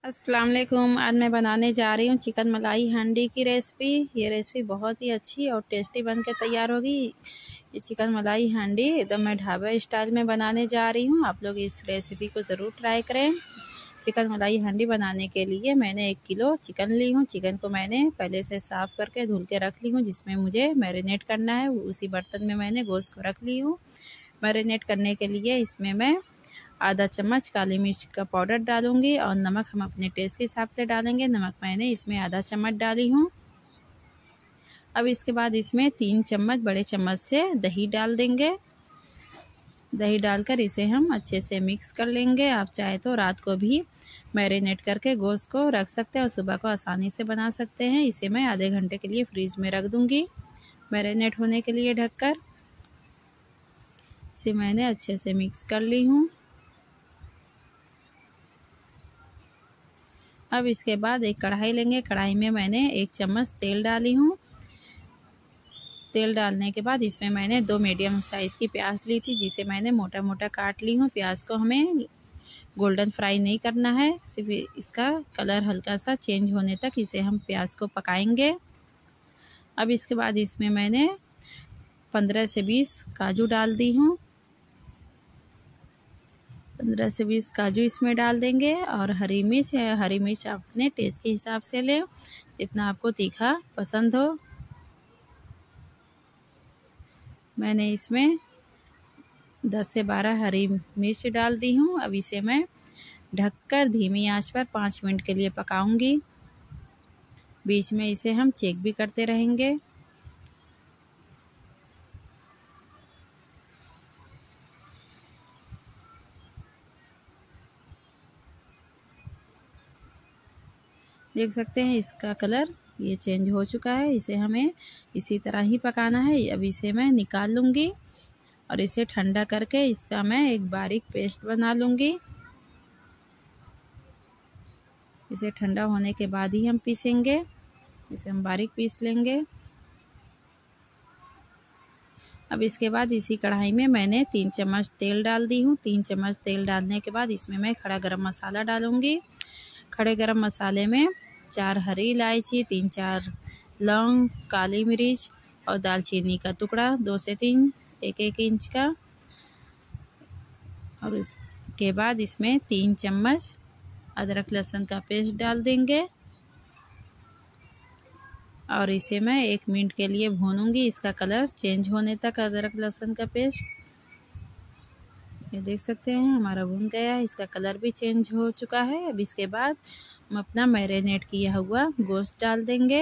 अस्सलाम वालेकुम। आज मैं बनाने जा रही हूँ चिकन मलाई हांडी की रेसिपी। ये रेसिपी बहुत ही अच्छी और टेस्टी बन के तैयार होगी। ये चिकन मलाई हांडी एकदम मैं ढाबा स्टाइल में बनाने जा रही हूँ। आप लोग इस रेसिपी को ज़रूर ट्राई करें। चिकन मलाई हांडी बनाने के लिए मैंने 1 किलो चिकन ली हूँ। चिकन को मैंने पहले से साफ़ करके धुल के रख ली हूँ, जिसमें मुझे मैरिनेट करना है। उसी बर्तन में मैंने गोश्त को रख ली हूँ। मैरिनेट करने के लिए इसमें मैं आधा चम्मच काली मिर्च का पाउडर डालूंगी और नमक हम अपने टेस्ट के हिसाब से डालेंगे। नमक मैंने इसमें आधा चम्मच डाली हूँ। अब इसके बाद इसमें 3 चम्मच बड़े चम्मच से दही डाल देंगे। दही डालकर इसे हम अच्छे से मिक्स कर लेंगे। आप चाहे तो रात को भी मैरिनेट करके गोश्त को रख सकते हैं और सुबह को आसानी से बना सकते हैं। इसे मैं आधे घंटे के लिए फ्रीज में रख दूंगी मैरिनेट होने के लिए ढककर। इसे मैंने अच्छे से मिक्स कर ली हूँ। अब इसके बाद एक कढ़ाई लेंगे। कढ़ाई में मैंने 1 चम्मच तेल डाली हूँ। तेल डालने के बाद इसमें मैंने 2 मीडियम साइज़ की प्याज ली थी, जिसे मैंने मोटा मोटा काट ली हूँ। प्याज को हमें गोल्डन फ्राई नहीं करना है, सिर्फ इसका कलर हल्का सा चेंज होने तक इसे हम प्याज को पकाएंगे। अब इसके बाद इसमें मैंने 15 से 20 काजू डाल दी हूँ। 15 से 20 काजू इसमें डाल देंगे। और हरी मिर्च आप अपने टेस्ट के हिसाब से लें, जितना आपको तीखा पसंद हो। मैंने इसमें 10 से 12 हरी मिर्च डाल दी हूँ। अब इसे मैं ढककर धीमी आंच पर 5 मिनट के लिए पकाऊंगी। बीच में इसे हम चेक भी करते रहेंगे। देख सकते हैं इसका कलर ये चेंज हो चुका है। इसे हमें इसी तरह ही पकाना है। अब इसे मैं निकाल लूँगी और इसे ठंडा करके इसका मैं एक बारीक पेस्ट बना लूँगी। इसे ठंडा होने के बाद ही हम पीसेंगे। इसे हम बारीक पीस लेंगे। अब इसके बाद इसी कढ़ाई में मैंने 3 चम्मच तेल डाल दी हूँ। 3 चम्मच तेल डालने के बाद इसमें मैं खड़ा गरम मसाला डालूँगी। खड़े गरम मसाले में 4 हरी इलायची, 3-4 लौंग, काली मिर्च और दालचीनी का टुकड़ा 2 से 3 1-1 इंच का। और इसके बाद इसमें 3 चम्मच अदरक लहसुन का पेस्ट डाल देंगे और इसे मैं 1 मिनट के लिए भूनूंगी, इसका कलर चेंज होने तक। अदरक लहसुन का पेस्ट ये देख सकते हैं हमारा भून गया है, इसका कलर भी चेंज हो चुका है। अब इसके बाद हम अपना मैरिनेट किया हुआ गोश्त डाल देंगे।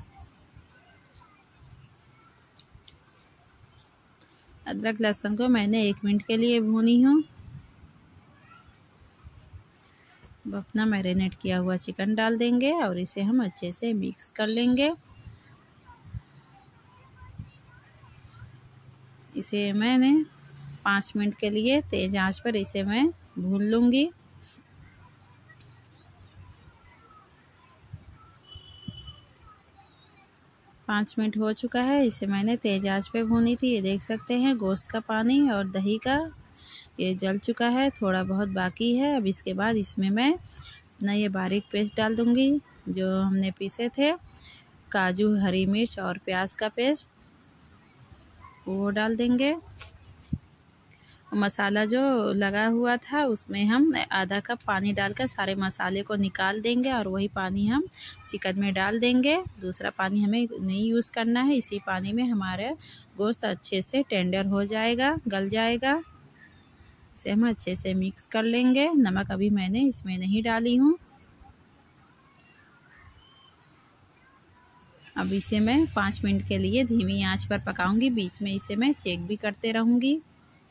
अदरक लहसुन को मैंने 1 मिनट के लिए भूनी हूँ। अब अपना मैरिनेट किया हुआ चिकन डाल देंगे और इसे हम अच्छे से मिक्स कर लेंगे। इसे मैंने 5 मिनट के लिए तेज आंच पर इसे मैं भून लूँगी। पाँच मिनट हो चुका है। इसे मैंने तेज आंच पे भूनी थी। ये देख सकते हैं गोश्त का पानी और दही का ये जल चुका है, थोड़ा बहुत बाकी है। अब इसके बाद इसमें मैं अपना ये बारीक पेस्ट डाल दूँगी जो हमने पीसे थे, काजू, हरी मिर्च और प्याज का पेस्ट, वो डाल देंगे। मसाला जो लगा हुआ था उसमें हम आधा कप पानी डालकर सारे मसाले को निकाल देंगे और वही पानी हम चिकन में डाल देंगे। दूसरा पानी हमें नहीं यूज़ करना है। इसी पानी में हमारे गोश्त अच्छे से टेंडर हो जाएगा, गल जाएगा। इसे हम अच्छे से मिक्स कर लेंगे। नमक अभी मैंने इसमें नहीं डाली हूँ। अब इसे मैं 5 मिनट के लिए धीमी आंच पर पकाऊंगी। बीच में इसे मैं चेक भी करते रहूँगी।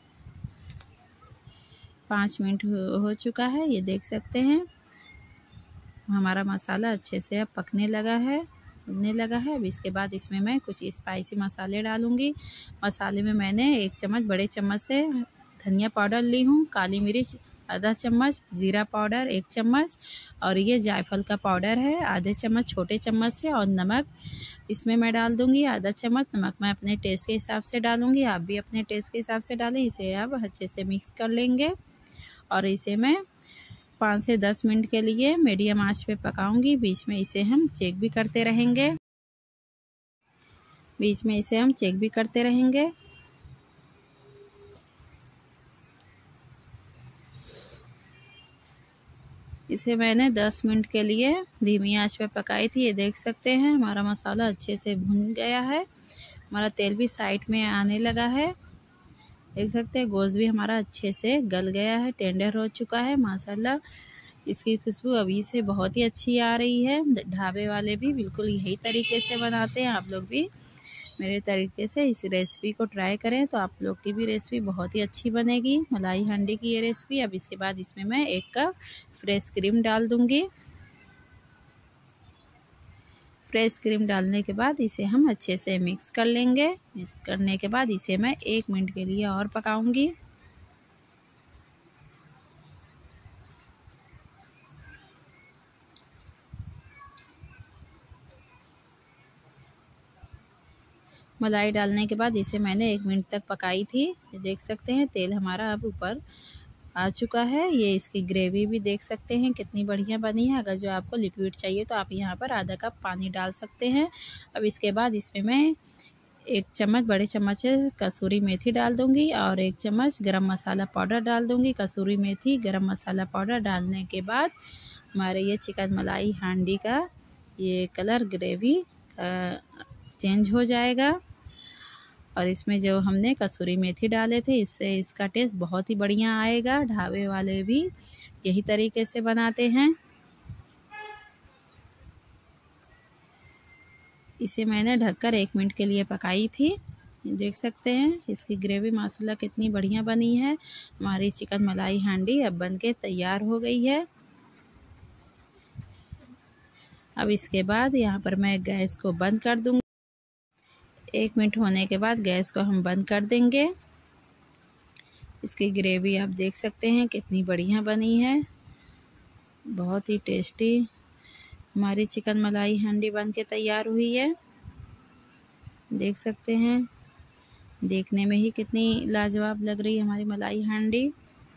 5 मिनट हो चुका है, ये देख सकते हैं हमारा मसाला अच्छे से अब पकने लगा है, भुनने लगा है। अब इसके बाद इसमें मैं कुछ स्पाइसी मसाले डालूंगी। मसाले में मैंने 1 चम्मच बड़े चम्मच से धनिया पाउडर ली हूँ, काली मिर्च आधा चम्मच, जीरा पाउडर 1 चम्मच और ये जायफल का पाउडर है आधे चम्मच छोटे चम्मच से। और नमक इसमें मैं डाल दूंगी आधा चम्मच। नमक मैं अपने टेस्ट के हिसाब से डालूंगी, आप भी अपने टेस्ट के हिसाब से डालें। इसे अब अच्छे से मिक्स कर लेंगे और इसे मैं 5 से 10 मिनट के लिए मीडियम आंच पे पकाऊंगी। बीच में इसे हम चेक भी करते रहेंगे। इसे मैंने 10 मिनट के लिए धीमी आंच पे पकाई थी। ये देख सकते हैं हमारा मसाला अच्छे से भुन गया है। हमारा तेल भी साइड में आने लगा है। देख सकते हैं गोश्त भी हमारा अच्छे से गल गया है, टेंडर हो चुका है माशाल्लाह। इसकी खुशबू अभी से बहुत ही अच्छी आ रही है। ढाबे वाले भी बिल्कुल यही तरीके से बनाते हैं। आप लोग भी मेरे तरीके से इस रेसिपी को ट्राई करें तो आप लोग की भी रेसिपी बहुत ही अच्छी बनेगी, मलाई हांडी की ये रेसिपी। अब इसके बाद इसमें मैं 1 कप फ्रेश क्रीम डाल दूंगी। फ्रेश क्रीम डालने के बाद इसे हम अच्छे से मिक्स कर लेंगे। मिक्स करने के बाद इसे मैं 1 मिनट के लिए और पकाऊंगी। मलाई डालने के बाद इसे मैंने 1 मिनट तक पकाई थी। ये देख सकते हैं तेल हमारा अब ऊपर आ चुका है। ये इसकी ग्रेवी भी देख सकते हैं कितनी बढ़िया बनी है। अगर जो आपको लिक्विड चाहिए तो आप यहाँ पर आधा कप पानी डाल सकते हैं। अब इसके बाद इसमें मैं 1 चम्मच बड़े चम्मच कसूरी मेथी डाल दूंगी और 1 चम्मच गरम मसाला पाउडर डाल दूंगी। कसूरी मेथी गरम मसाला पाउडर डालने के बाद हमारे ये चिकन मलाई हांडी का ये कलर ग्रेवी चेंज हो जाएगा। और इसमें जो हमने कसूरी मेथी डाले थे इससे इसका टेस्ट बहुत ही बढ़िया आएगा। ढाबे वाले भी यही तरीके से बनाते हैं। इसे मैंने ढककर 1 मिनट के लिए पकाई थी। देख सकते हैं इसकी ग्रेवी माशाल्लाह कितनी बढ़िया बनी है। हमारी चिकन मलाई हांडी अब बनके तैयार हो गई है। अब इसके बाद यहाँ पर मैं गैस को बंद कर दूँगी। 1 मिनट होने के बाद गैस को हम बंद कर देंगे। इसकी ग्रेवी आप देख सकते हैं कितनी बढ़िया बनी है, बहुत ही टेस्टी हमारी चिकन मलाई हांडी बनके तैयार हुई है। देख सकते हैं देखने में ही कितनी लाजवाब लग रही है हमारी मलाई हांडी।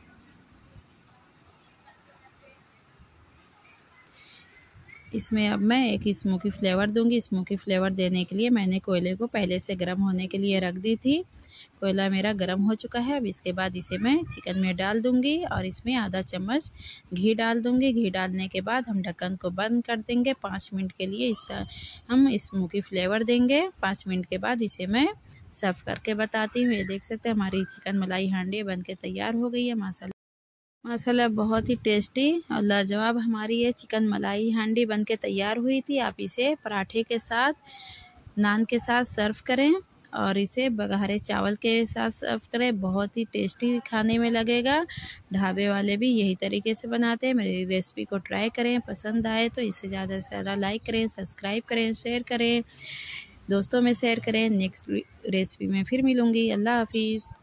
इसमें अब मैं एक स्मोकी फ्लेवर दूंगी। स्मोकी फ्लेवर देने के लिए मैंने कोयले को पहले से गर्म होने के लिए रख दी थी। कोयला मेरा गर्म हो चुका है। अब इसके बाद इसे मैं चिकन में डाल दूंगी और इसमें आधा चम्मच घी डाल दूंगी। घी डालने के बाद हम ढक्कन को बंद कर देंगे 5 मिनट के लिए। इसका हम स्मोकी फ्लेवर देंगे। 5 मिनट के बाद इसे मैं सर्व करके बताती हूँ। ये देख सकते हैं हमारी चिकन मलाई हांडी बनके तैयार हो गई है। माशाल्लाह बहुत ही टेस्टी और लाजवाब हमारी ये चिकन मलाई हांडी बनके तैयार हुई थी। आप इसे पराठे के साथ, नान के साथ सर्व करें और इसे बघारे चावल के साथ सर्व करें। बहुत ही टेस्टी खाने में लगेगा। ढाबे वाले भी यही तरीके से बनाते हैं। मेरी रेसिपी को ट्राई करें, पसंद आए तो इसे ज़्यादा से ज़्यादा लाइक करें, सब्सक्राइब करें, शेयर करें, दोस्तों में शेयर करें। नेक्स्ट रेसिपी में फिर मिलूँगी। अल्लाह हाफिज़।